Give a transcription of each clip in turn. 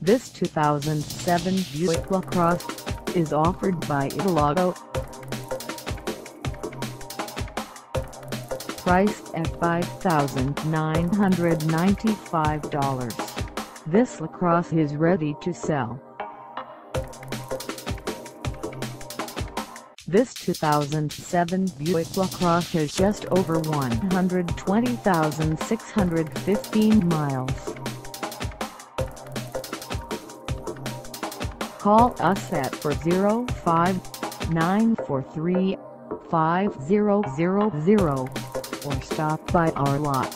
This 2007 Buick LaCrosse is offered by Ital Auto. Priced at $5,995, this LaCrosse is ready to sell. This 2007 Buick LaCrosse has just over 120,615 miles. Call us at 405-943-5000 or stop by our lot.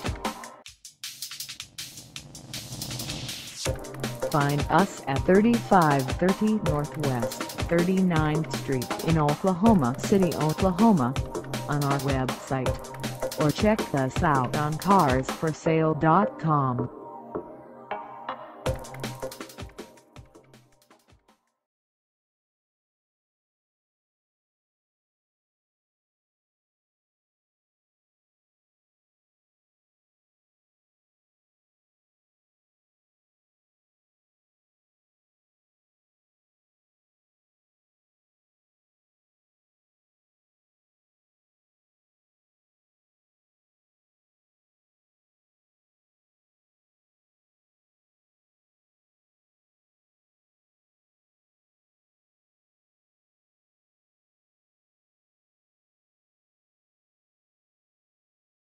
Find us at 3530 Northwest 39th Street in Oklahoma City, Oklahoma, on our website, or check us out on carsforsale.com.